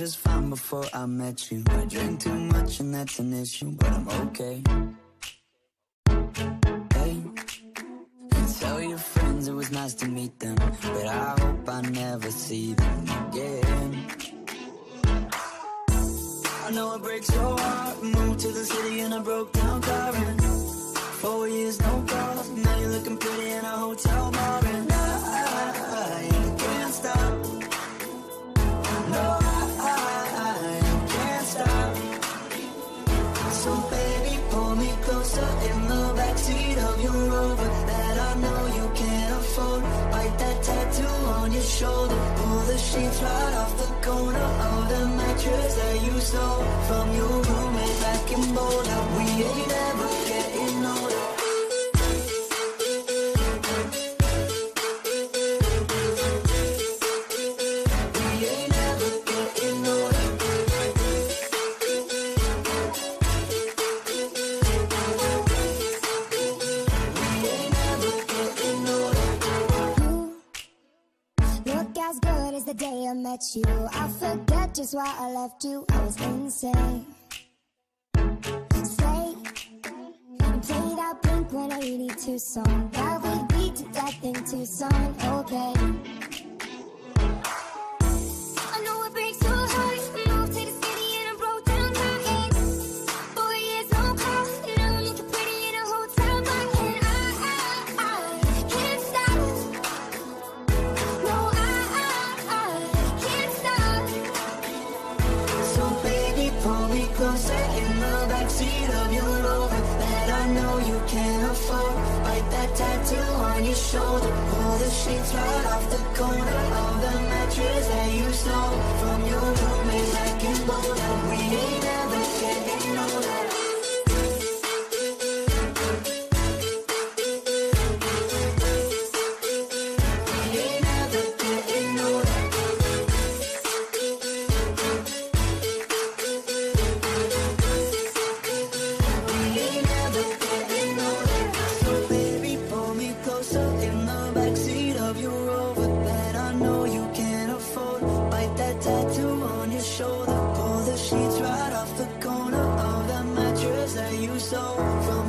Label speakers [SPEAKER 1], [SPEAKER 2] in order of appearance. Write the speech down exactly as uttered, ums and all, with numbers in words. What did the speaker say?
[SPEAKER 1] just fine before I met you. I drink too much and that's an issue, but I'm okay. Hey, tell your friends it was nice to meet them, but I hope I never see them again. I know it breaks your heart. Moved to the city in a broke down car, and four years no calls. Now you're looking pretty in a hotel bar, and I, I can't stop. No, I, I can't stop. So baby, pull me closer in the backseat of your Rover that I know you can't afford. Bite that tattoo on your shoulder. Pull the sheets right off the corner of the mattress that you stole from your roommate back in Boulder. We ain't ever getting older.
[SPEAKER 2] The day I met you, I forget just why I left you. I was insane. Stay and play that Blink one eighty-two song that we beat to death in Tucson. Okay, I know it breaks your heart. Moved to the city and I broke down my head. Four years no call, now I'm looking pretty in a hotel bar, and I, I, I can't stop. No, I.
[SPEAKER 1] Pull me closer in the backseat of your Rover that I know you can't afford. Bite that tattoo on your shoulder. Pull the sheets right off the corner of the mattress that you stole from your roommate back in Boulder. We ain't ever getting older. Shoulder, pull the sheets right off the corner of the mattress that you stole from